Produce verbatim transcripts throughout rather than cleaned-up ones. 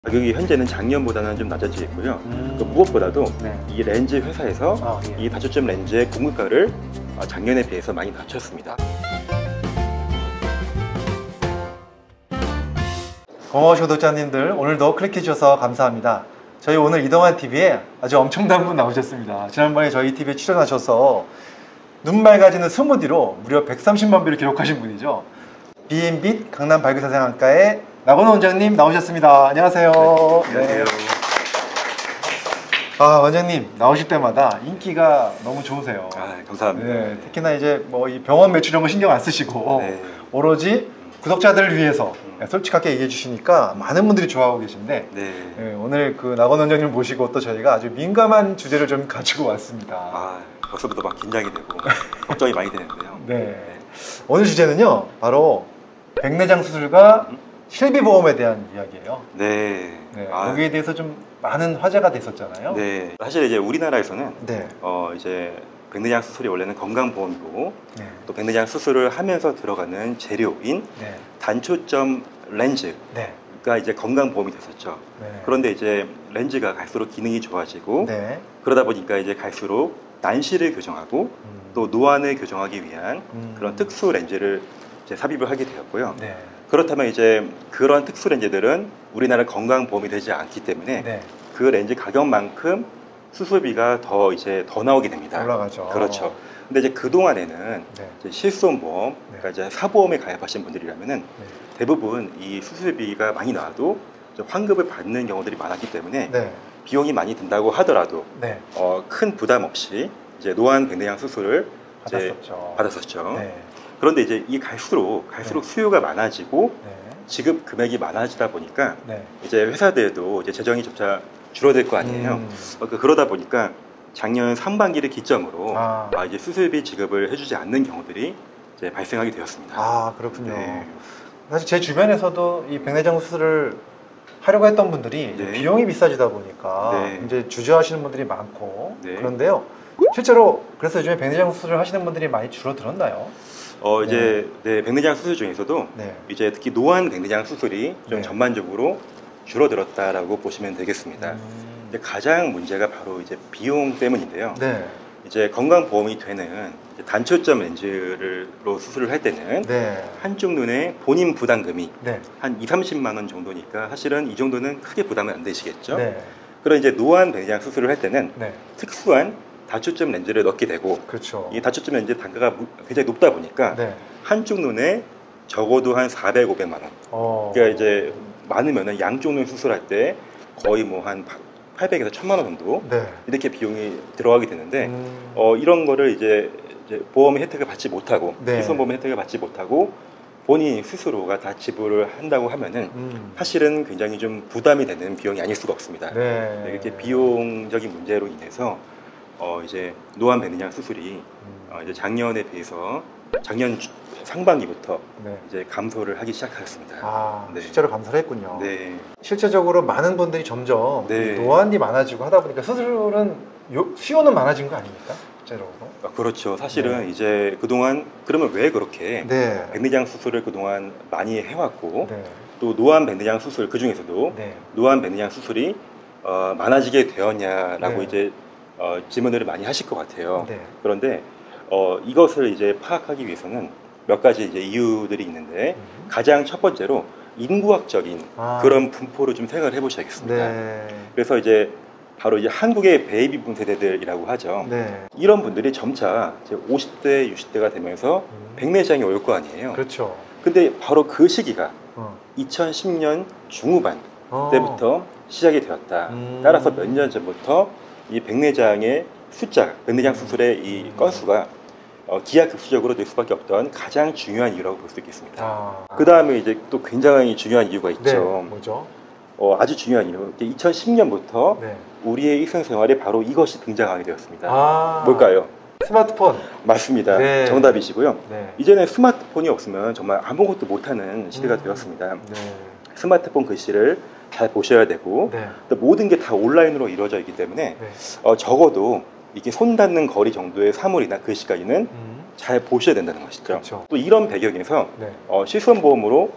가격이 현재는 작년보다는 좀 낮아지고 있고요. 음. 그 무엇보다도 네. 이 렌즈 회사에서 아, 예. 이 다초점 렌즈의 공급가를 작년에 비해서 많이 낮췄습니다. 고마우신 구독자님들, 오늘도 클릭해 주셔서 감사합니다. 저희 오늘 이동환 티비에 아주 엄청난 분 나오셨습니다. 지난번에 저희 티비에 출연하셔서 눈 맑아지는 스무디로 무려 백삼십만 뷰를 기록하신 분이죠. 비앤빛 강남 발기사생학과의 나건호 원장님 나오셨습니다. 안녕하세요. 네, 안녕하세요. 네. 아, 원장님 나오실 때마다 인기가 너무 좋으세요. 아, 감사합니다. 네, 특히나 이제 뭐 이 병원 매출 이런 거 신경 안 쓰시고 네. 오로지 구독자들을 위해서 솔직하게 얘기해 주시니까 많은 분들이 좋아하고 계신데 네. 네, 오늘 그 나건호 원장님을 모시고 또 저희가 아주 민감한 주제를 좀 가지고 왔습니다. 아, 벌써부터 막 긴장이 되고 걱정이 많이 되는데요. 네. 네. 오늘 주제는요, 바로 백내장 수술과 실비보험에 대한 이야기예요. 네. 네, 아, 여기에 대해서 좀 많은 화제가 됐었잖아요. 네. 사실 이제 우리나라에서는 네. 어 이제 백내장 수술이 원래는 건강보험이고 네. 또 백내장 수술을 하면서 들어가는 재료인 네. 단초점 렌즈가 네. 이제 건강보험이 됐었죠. 네. 그런데 이제 렌즈가 갈수록 기능이 좋아지고 네. 그러다 보니까 이제 갈수록 난시를 교정하고 음. 또 노안을 교정하기 위한 음. 그런 특수 렌즈를 이제 삽입을 하게 되었고요. 네. 그렇다면 이제 그런 특수 렌즈들은 우리나라 건강보험이 되지 않기 때문에 네. 그 렌즈 가격만큼 수술비가 더 이제 더 나오게 됩니다. 올라가죠. 그렇죠. 근데 이제 그 동안에는 네. 이제 실손보험, 그러니까 이제 사보험에 가입하신 분들이라면은 네. 대부분 이 수술비가 많이 나와도 이제 환급을 받는 경우들이 많았기 때문에 네. 비용이 많이 든다고 하더라도 네. 어, 큰 부담 없이 이제 노안 백내장 수술을 이제 받았었죠. 받았었죠. 네. 그런데 이제 이 갈수록 갈수록 수요가 많아지고 네. 지급 금액이 많아지다 보니까 네. 이제 회사들도 이제 재정이 점차 줄어들 거 아니에요. 음. 어, 그- 그러다 보니까 작년 상반기를 기점으로 아. 아, 이제 수술비 지급을 해주지 않는 경우들이 이제 발생하게 되었습니다. 아, 그렇군요. 네. 사실 제 주변에서도 이 백내장 수술을 하려고 했던 분들이 네. 비용이 비싸지다 보니까 네. 이제 주저하시는 분들이 많고 네. 그런데요. 실제로 그래서 요즘에 백내장 수술을 하시는 분들이 많이 줄어들었나요? 어 이제 네, 백내장 수술 중에서도 네. 이제 특히 노안 백내장 수술이 좀 네. 전반적으로 줄어들었다라고 보시면 되겠습니다. 음. 이제 가장 문제가 바로 이제 비용 때문인데요. 네. 이제 건강보험이 되는 이제 단초점 렌즈로 수술을 할 때는 네. 한쪽 눈에 본인 부담금이 네. 한 이삼십만 원 정도니까 사실은 이 정도는 크게 부담은 안 되시겠죠. 네. 그런 이제 노안 백내장 수술을 할 때는 네. 특수한 다초점 렌즈를 넣게 되고 그렇죠. 이 다초점 렌즈 단가가 무- 굉장히 높다 보니까 네. 한쪽 눈에 적어도 한 사백, 오백만 원. 어. 그러니까 이제 많으면은 양쪽 눈 수술할 때 거의 뭐 한 팔백에서 천만 원 정도 네. 이렇게 비용이 들어가게 되는데 음. 어, 이런 거를 이제, 이제 보험의 혜택을 받지 못하고 네. 실손보험의 혜택을 받지 못하고 본인 스스로가 다 지불을 한다고 하면은 음. 사실은 굉장히 좀 부담이 되는 비용이 아닐 수가 없습니다. 네. 이렇게 비용적인 문제로 인해서 어, 이제 노안 백내장 수술이 음. 어, 이제 작년에 비해서 작년 주- 상반기부터 네. 이제 감소를 하기 시작하였습니다. 아, 네. 실제로 감사를 했군요. 네, 실제적으로 많은 분들이 점점 네. 이 노안이 많아지고 하다 보니까 수술은 요- 수요는 많아진 거 아닙니까? 실제로. 아, 그렇죠. 사실은 네. 이제 그동안 그러면 왜 그렇게 네. 백내장 수술을 그동안 많이 해왔고 네. 또 노안 백내장 수술 그 중에서도 네. 노안 백내장 수술이 어, 많아지게 되었냐라고 네. 이제 어, 질문들을 많이 하실 것 같아요. 네. 그런데 어, 이것을 이제 파악하기 위해서는 몇 가지 이제 이유들이 있는데 음. 가장 첫 번째로 인구학적인 아. 그런 분포를 좀 생각을 해보셔야겠습니다. 네. 그래서 이제 바로 이제 한국의 베이비붐 세대들이라고 하죠. 네. 이런 분들이 점차 이제 오십 대, 육십 대가 되면서 음. 백내장이 올 거 아니에요. 그렇죠. 근데 바로 그 시기가 어. 이천십 년 중후반 어. 때부터 시작이 되었다. 음. 따라서 몇 년 전부터 이 백내장의 숫자, 백내장 수술의 이 음. 건수가 어, 기하급수적으로 늘 수밖에 없던 가장 중요한 이유라고 볼 수 있겠습니다. 아. 그 다음에 이제 또 굉장히 중요한 이유가 네. 있죠. 뭐죠? 어, 아주 중요한 이유. 이천십 년부터 네. 우리의 일상생활에 바로 이것이 등장하게 되었습니다. 아. 뭘까요? 스마트폰. 맞습니다. 네. 정답이시고요. 네. 이제는 스마트폰이 없으면 정말 아무것도 못하는 시대가 음. 되었습니다. 네. 스마트폰 글씨를 잘 보셔야 되고 네. 또 모든 게 다 온라인으로 이루어져 있기 때문에 네. 어, 적어도 이게 손 닿는 거리 정도의 사물이나 글씨까지는 음. 잘 보셔야 된다는 것이죠. 그렇죠. 또 이런 배경에서 네. 어, 실손보험으로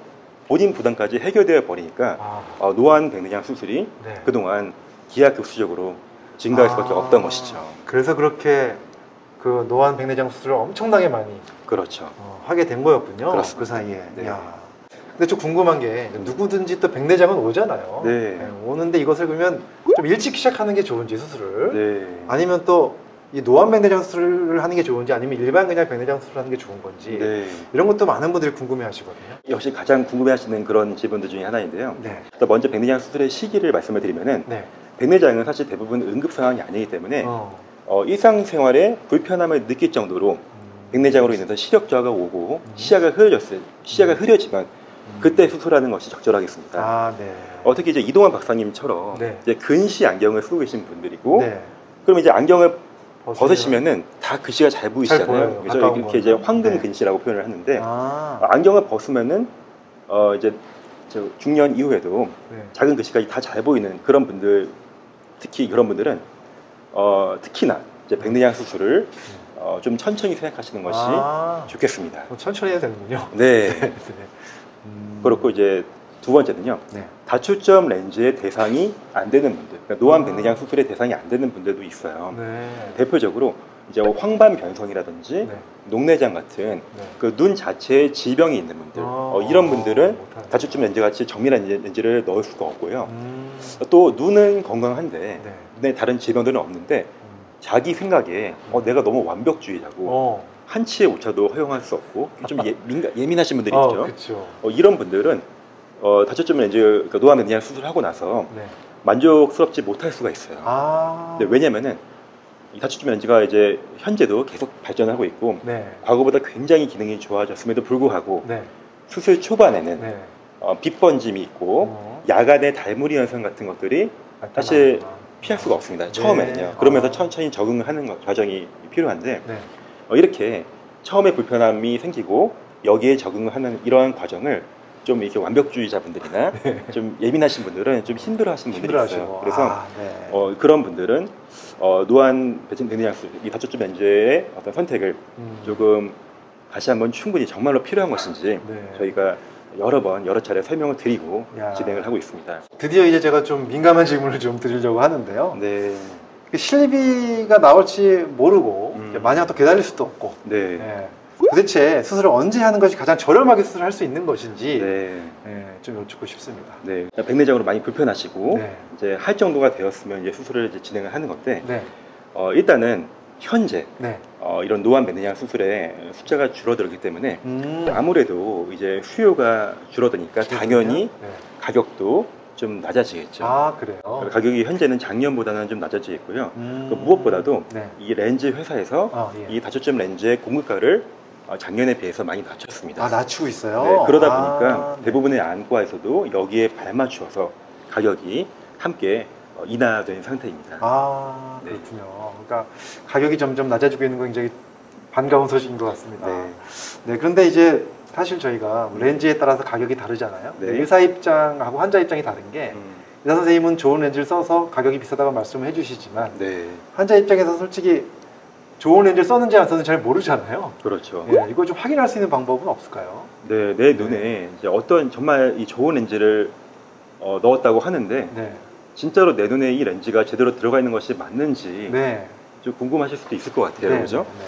본인 부담까지 해결되어 버리니까 아, 어, 노안 백내장 수술이 네. 그동안 기하급수적으로 증가할 수밖에 아, 없던 것이죠. 그래서 그렇게 그 노안 백내장 수술을 엄청나게 많이 그렇죠. 어, 하게 된 거였군요. 그렇습니다. 그 사이에. 네. 야. 근데 좀 궁금한 게 누구든지 또 백내장은 오잖아요. 네. 네, 오는데 이것을 그러면 좀 일찍 시작하는 게 좋은지 수술을 네. 아니면 또 이 노안 백내장 수술을 하는 게 좋은지 아니면 일반 그냥 백내장 수술을 하는 게 좋은 건지 네. 이런 것도 많은 분들이 궁금해하시거든요. 역시 가장 궁금해하시는 그런 질문들 중에 하나인데요. 네. 일단 먼저 백내장 수술의 시기를 말씀을 드리면은 네. 백내장은 사실 대부분 응급 상황이 아니기 때문에 어. 어, 일상생활에 불편함을 느낄 정도로 음. 백내장으로 인해서 시력 저하가 오고 음. 시야가 흐려졌어요. 시야가 음. 흐려지면 음. 그때 수술하는 것이 적절하겠습니다. 아, 네. 어, 특히 이제 이동환 박사님처럼 네. 이제 근시 안경을 쓰고 계신 분들이고, 네. 그럼 이제 안경을 벗으면- 벗으시면은 다 글씨가 잘 보이시잖아요. 보여요. 그래서 가까운 이렇게 이제 거는. 황금 네. 근시라고 표현을 하는데 아, 안경을 벗으면은 어 이제 저 중년 이후에도 네. 작은 글씨까지 다 잘 보이는 그런 분들, 특히 그런 분들은 어 특히나 이제 백내장 수술을 어 좀 천천히 생각하시는 것이 아, 좋겠습니다. 그럼 천천히 해야 되는군요. 네. 네. 음. 그렇고 이제 두 번째는요. 네. 다초점 렌즈의 대상이 안 되는 분들, 그러니까 노안 아. 백내장 수술의 대상이 안 되는 분들도 있어요. 네. 대표적으로 이제 황반 변성이라든지 네. 녹내장 같은 네. 그 눈 자체에 질병이 있는 분들, 아. 어, 이런 분들은 못하네. 다초점 렌즈 같이 정밀한 렌즈를 넣을 수가 없고요. 음. 또 눈은 건강한데 네. 눈에 다른 질병들은 없는데 음. 자기 생각에 어, 내가 너무 완벽주의자고 어. 한치의 오차도 허용할 수 없고 좀 예, 민가, 예민하신 분들이 어, 있죠. 그렇죠. 어, 이런 분들은 어, 다초점 렌즈, 그러니까 노안 백내장 수술하고 나서 네. 만족스럽지 못할 수가 있어요. 아. 근데 왜냐면은 이 다초점 렌즈가 이제 현재도 계속 발전하고 있고 네. 과거보다 굉장히 기능이 좋아졌음에도 불구하고 네. 수술 초반에는 네. 어, 빛 번짐이 있고 어. 야간의 달무리 현상 같은 것들이 사실 피할 수가 없습니다. 처음에는요. 네. 그러면서 아. 천천히 적응을 하는 거- 과정이 필요한데 네. 어, 이렇게 처음에 불편함이 생기고 여기에 적응을 하는 이러한 과정을 좀 이렇게 완벽주의자분들이나 좀 예민하신 분들은 좀 힘들어하시는 분들이 있어요. 힘들어하시고. 그래서 아, 네. 어, 그런 분들은 어, 노안 백내장 수술, 이 다초점 렌즈의 어떤 선택을 음. 조금 다시 한번 충분히 정말로 필요한 것인지 네. 저희가 여러 번 여러 차례 설명을 드리고 야. 진행을 하고 있습니다. 드디어 이제 제가 좀 민감한 질문을 좀 드리려고 하는데요. 네, 그 실비가 나올지 모르고 음. 마냥 또 기다릴 수도 없고. 네, 네. 도대체 수술을 언제 하는 것이 가장 저렴하게 수술할 수 있는 것인지 네, 네, 좀 여쭙고 싶습니다. 네. 백내장으로 많이 불편하시고 네. 이제 할 정도가 되었으면 이제 수술을 이제 진행을 하는 건데 네. 어, 일단은 현재 네. 어, 이런 노안 백내장 수술의 숫자가 줄어들기 때문에 음. 아무래도 이제 수요가 줄어드니까 당연히 네. 가격도 좀 낮아지겠죠. 아, 그래요. 가격이 현재는 작년보다는 좀 낮아지겠고요. 음. 그 무엇보다도 네. 이 렌즈 회사에서 아, 예. 이 다초점 렌즈의 공급가를 어, 작년에 비해서 많이 낮췄습니다. 아, 낮추고 있어요. 네, 그러다 아, 보니까 네. 대부분의 안과에서도 여기에 발맞추어서 가격이 함께 어, 인하된 상태입니다. 아, 네. 그렇군요. 그러니까 가격이 점점 낮아지고 있는 건 굉장히 반가운 소식인 것 같습니다. 네. 네, 그런데 이제 사실 저희가 렌즈에 따라서 가격이 다르잖아요. 네. 의사 입장하고 환자 입장이 다른 게 음, 의사 선생님은 좋은 렌즈를 써서 가격이 비싸다고 말씀을 해주시지만 네, 환자 입장에서 솔직히 좋은 렌즈를 썼는지 안 썼는지 잘 모르잖아요. 그렇죠. 예, 이거 좀 확인할 수 있는 방법은 없을까요? 네, 내 눈에 이제 어떤 정말 이 좋은 렌즈를 어, 넣었다고 하는데 네, 진짜로 내 눈에 이 렌즈가 제대로 들어가 있는 것이 맞는지 네, 좀 궁금하실 수도 있을 것 같아요. 네, 그죠? 네,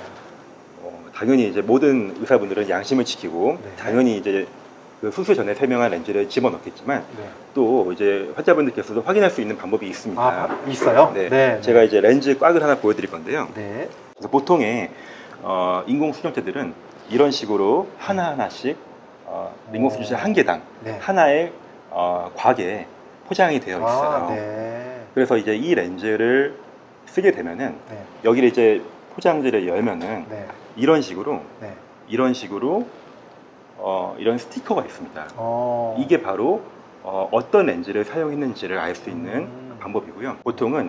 어, 당연히 이제 모든 의사분들은 양심을 지키고 네. 당연히 이제 그 수술 전에 설명한 렌즈를 집어넣겠지만 네. 또 이제 환자분들께서도 확인할 수 있는 방법이 있습니다. 아, 있어요? 네, 네, 제가 이제 렌즈 꽉을 하나 보여드릴 건데요. 네, 그래서 보통의 어, 인공 수정제들은 이런 식으로 하나 하나씩 어, 인공 수정제 한 개당 네. 하나의 어, 곽에 포장이 되어 있어요. 아, 네, 그래서 이제 이 렌즈를 쓰게 되면은 네, 여기를 이제 포장지를 열면은 네, 이런 식으로 네. 이런 식으로 어, 이런 스티커가 있습니다. 어, 이게 바로 어, 어떤 렌즈를 사용했는지를 알 수 있는 음. 방법이고요. 보통은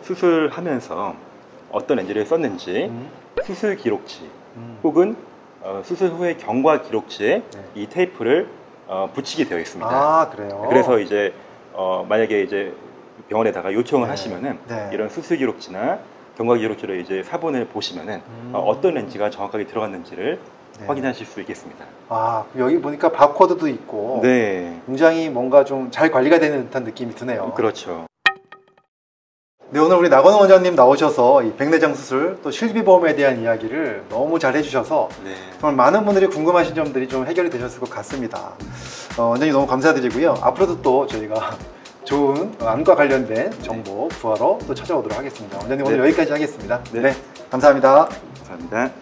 수술하면서 어떤 렌즈를 썼는지 음, 수술 기록지 음. 혹은 어, 수술 후의 경과 기록지에 네. 이 테이프를 어, 붙이게 되어 있습니다. 아, 그래요? 그래서 이제 어, 만약에 이제 병원에다가 요청을 네. 하시면은 네. 이런 수술 기록지나 경과 기록지를 이제 사본을 보시면은 음. 어, 어떤 렌즈가 정확하게 들어갔는지를 네. 확인하실 수 있겠습니다. 아, 여기 보니까 바코드도 있고 네, 굉장히 뭔가 좀 잘 관리가 되는 듯한 느낌이 드네요. 그렇죠. 네, 오늘 우리 나건호 원장님 나오셔서 이 백내장 수술 또 실비보험에 대한 이야기를 너무 잘 해주셔서 네, 정말 많은 분들이 궁금하신 점들이 좀 해결이 되셨을 것 같습니다. 어, 원장님 너무 감사드리고요. 앞으로도 또 저희가 좋은 암과 관련된 정보 구하러 또 찾아오도록 하겠습니다. 원장님 오늘 네. 여기까지 하겠습니다. 네. 네, 감사합니다. 감사합니다.